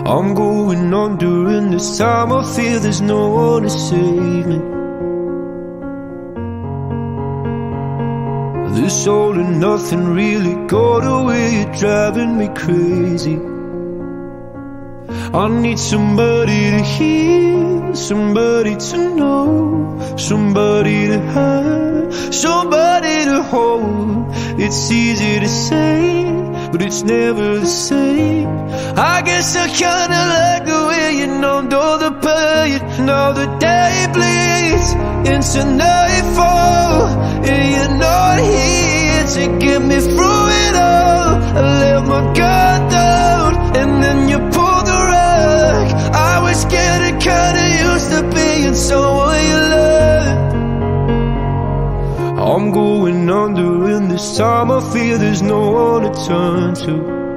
I'm going under, and this time I feel there's no one to save me. This all and nothing really got away, you're driving me crazy. I need somebody to hear, somebody to know, somebody to have, somebody to hold. It's easy to say, but it's never the same. I guess I kinda like the way you numbed all the pain. Now the day bleeds into nightfall, and you're not here to get me through it all. I let my guard down, and then you pulled the rug. I was getting kinda used to being someone you loved. I'm going under, and this time I feel there's no one to turn to.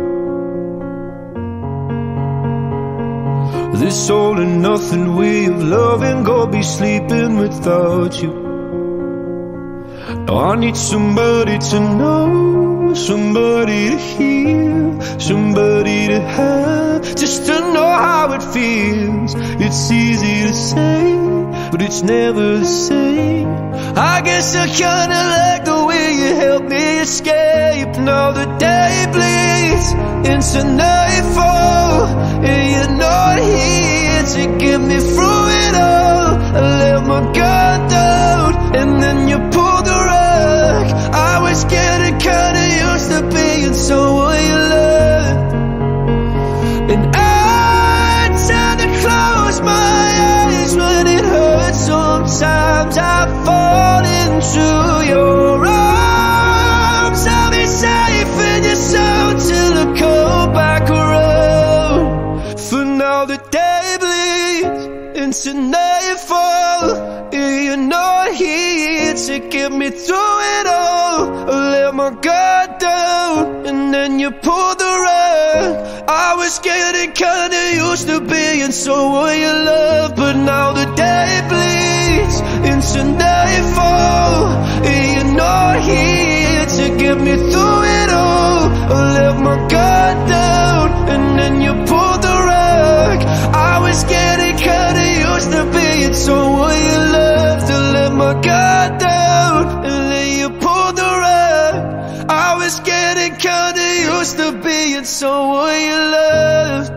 This all and nothing way of loving, gonna be sleeping without you. Now I need somebody to know, somebody to hear, somebody to have, just to know how it feels. It's easy to say, but it's never the same. I guess I kinda like the way you helped me escape. Now the day bleeds into nightfall, and you're not here to get me through it all. I let my guard down, and then you pulled the rug. I was getting kinda used to being someone you loved. And I tend to close my eyes when it hurts. Sometimes I fall into your arms. I'll be safe in your soul till I come back around. For now the day bleeds into nightfall, and you're not here to get me through it all. I let my guard down, and then you pulled the rug. I was getting kinda used to being someone you love, but now the day bleeds into nightfall, and you're not here to get me through it all. I let my guard down, and then you pulled the rug. I was getting kinda used to being someone you loved. To let my guard down, and then you pulled the rug. I was getting kinda used to being someone you loved.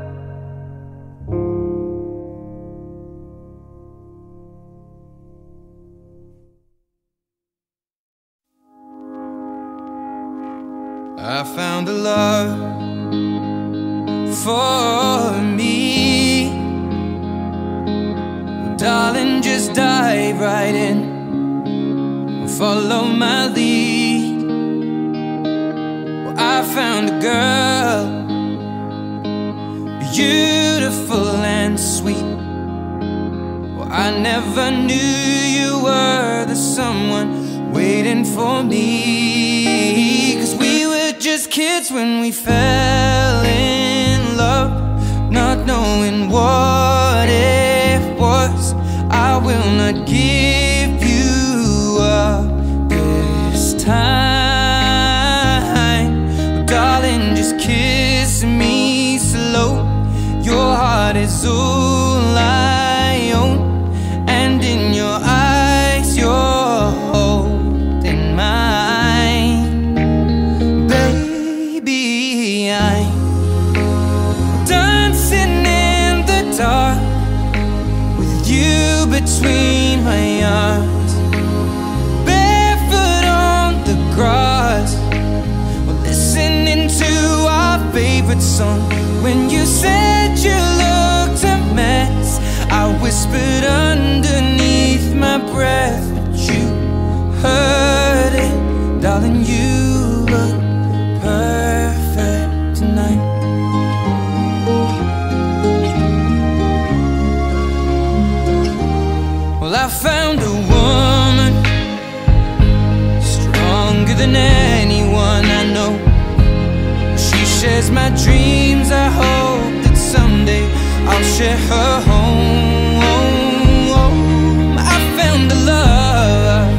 I found a love for me. Well, darling, just dive right in and follow my lead. Well, I found a girl, beautiful and sweet. Well, I never knew you were the someone waiting for me. 'Cause we were just kids when we fell in love, not knowing what it was. I will not give you up this time. Darling, just kiss me slow. Your heart is all I own, and in your eyes you're holding mine. Baby, I'm dancing in the dark with you between my arms, barefoot on the grass. We're listening to our favorite song. When you said you looked a mess, I whispered underneath my breath, but you heard it. Darling, you look perfect tonight. Well, I found a woman stronger than anyone I know. She shares my dreams. I hope that someday I'll share her home. I found a love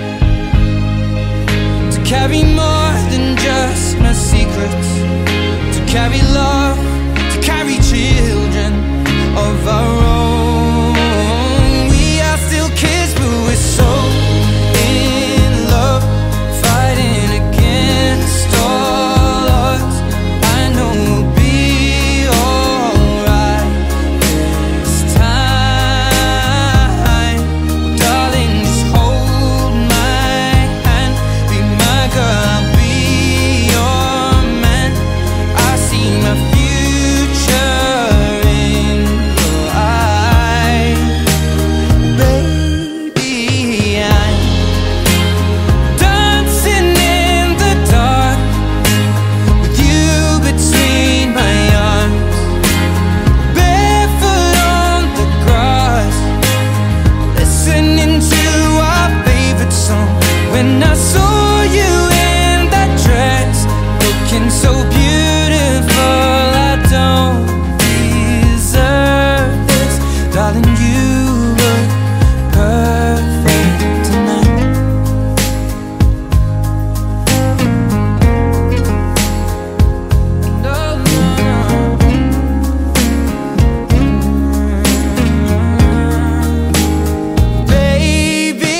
to carry more than just my secrets, to carry love, to carry children. when I saw you in that dress, looking so beautiful. I don't deserve this, darling, you look perfect tonight. No, no, baby,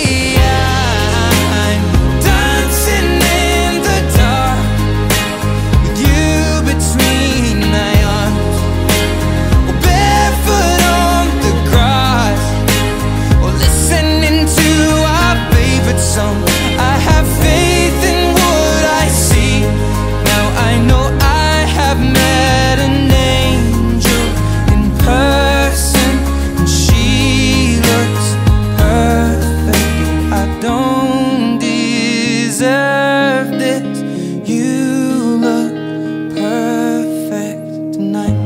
I'm dancing in the dark with you between my arms, or barefoot on the grass, or listening to our favorite song. I have faith in what I see. Now I know I have met an angel in person, and she looks perfect. I don't deserve this. You look perfect tonight.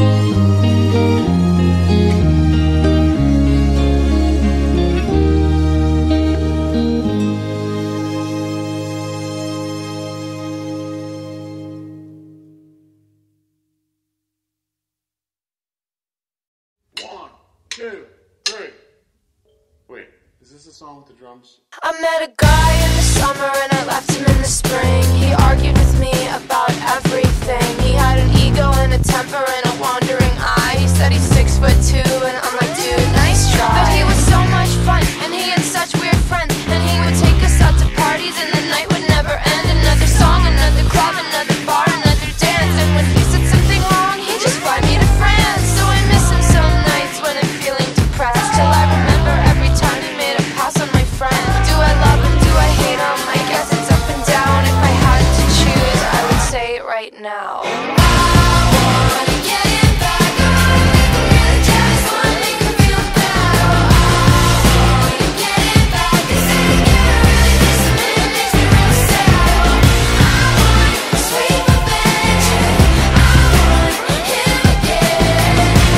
One, two, three. Wait, is this the song with the drums? I met a guy in the summer and I left him in the spring. He argued with me about everything. He had an ego and a temper and a wandering eye. He said he's 6'2" and I'm like, dude, nice try. But he was so much fun and he had such weird friends. And he would take us out to parties and the night would never end. Another song, another club, another bar, another dance. And when he said something wrong, he'd just fly me to France. So I miss him some nights when I'm feeling depressed, till I remember every time he made a pass on my friend. Do I love him? Do I hate him? I guess it's up and down. If I had to choose, I would say it right now. I wanna get him back. I wanna make him really jealous. I wanna make him feel bad. I wanna get him back. 'Cause I really miss him and it makes me real sad. I want sweet revenge. I want him again.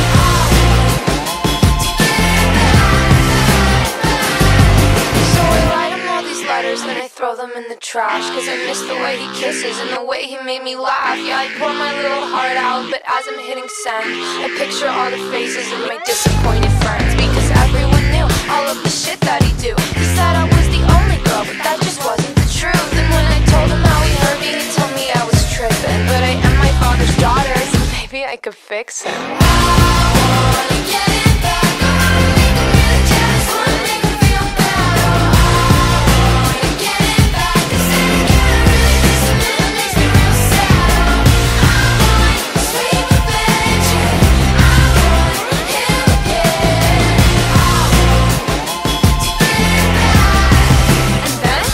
So I write him all these letters, then I throw them in the trash. 'Cause I miss the way he kisses and the way he made me laugh. Yeah, I pour my little heart out, but as I'm hitting send, I picture all the faces of my disappointed friends. Because everyone knew all of the shit that he do. He said I was the only girl, but that just wasn't the truth. And when I told him how he hurt me, he told me I was tripping. But I am my father's daughter, so maybe I could fix him. I wanna get him back. I wanna make him really jealous. I wanna make him feel bad. I wanna get him back. 'Cause I really miss him and it makes me real sad. I want sweet revenge. I want him again. I want to get him back. And then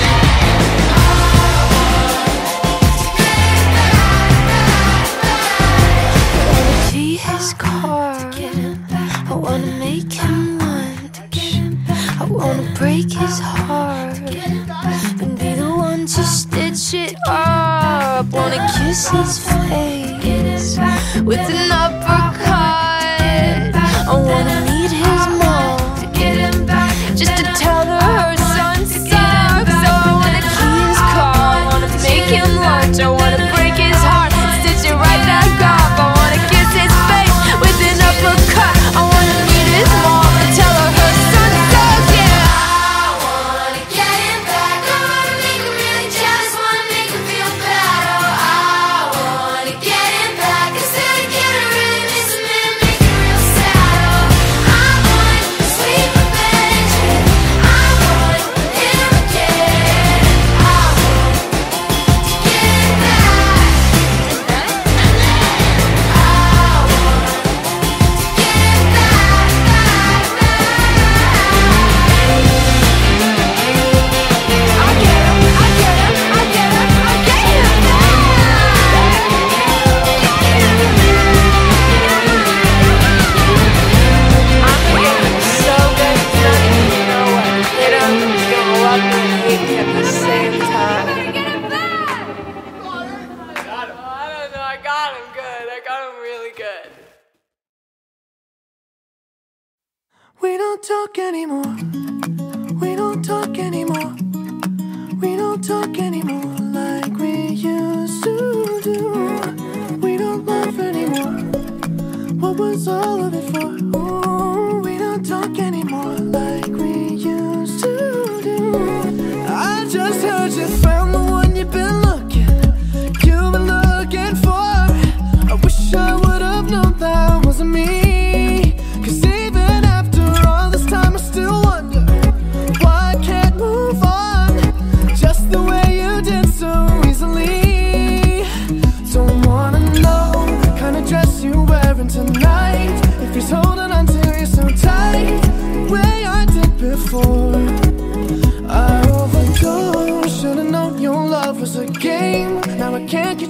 be his car. I wanna make him lunch. I wanna break his heart and be the one to stitch it up. Wanna kiss his face with an uppercut. I wanna meet his mom just to tell her her son sucks. So I wanna key his car. I wanna make him lunch. I wanna break his heart, stitch it right back up. I wanna kiss his face with an uppercut. I wanna meet his mom and tell her her son sucks. Yeah, I wanna get him back. I wanna make him really jealous. Wanna make him feel bad. Oh, I wanna get him back. 'Cause I really miss him and it makes me real sad. Oh, I want sweet revenge. I want him again. I want to get him back. And then I want to get him back, back, back. I get him, I get him, I get him, I get him back. I'm gonna get him so good, he's not even gonna know what hit him. He's gonna love me and hate me at the same time. I don't know, I got him good. I got him really good. We don't talk anymore. We don't talk anymore.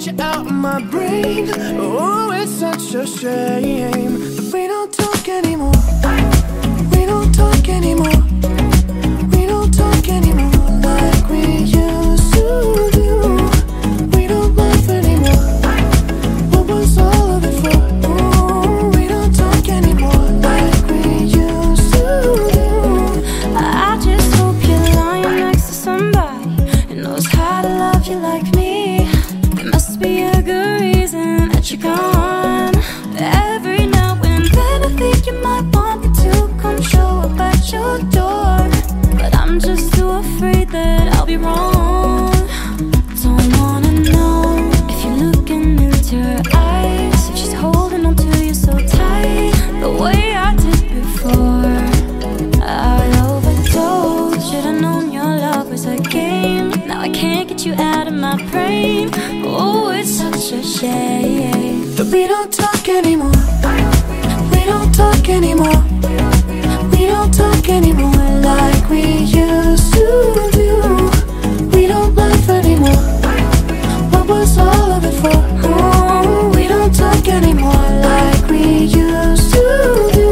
you out of my brain. Oh, it's such a shame that we don't talk anymore. We don't talk anymore. We don't talk anymore like we used to do. We don't laugh anymore. What was all of it for? Oh, we don't talk anymore like we used to do. I just hope you're lying next to somebody who knows how to love you like me. There must be a good reason that you're gone. Every now and then I think you might want me to come show up at your door, but I'm just too afraid that I'll be wrong. Don't wanna know if you're looking into her eyes, if she's holding on to you so tight, the way I did before. I overdosed, should've known your love was a game. Now I can't get you out of my brain. Oh, it's such a shame that we don't talk anymore. We don't talk anymore. We don't talk anymore like we used to do. We don't laugh anymore. What was all of it for? Oh, we don't talk anymore like we used to do.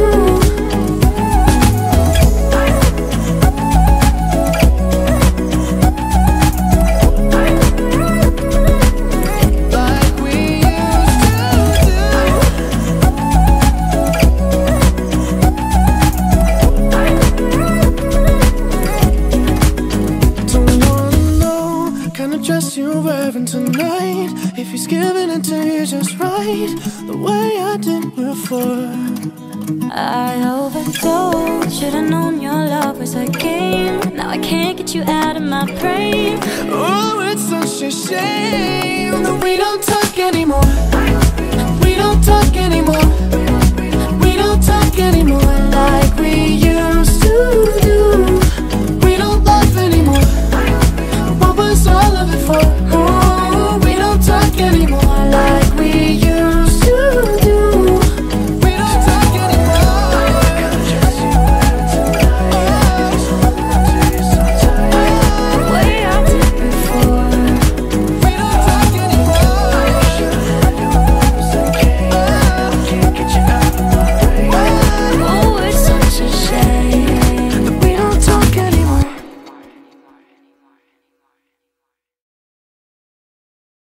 You're wearing tonight, if he's giving it to you just right, the way I did before. I overdosed, should've known your love was a game. Now I can't get you out of my brain. Oh, it's such a shame that we don't talk anymore. We don't talk anymore. We don't talk anymore like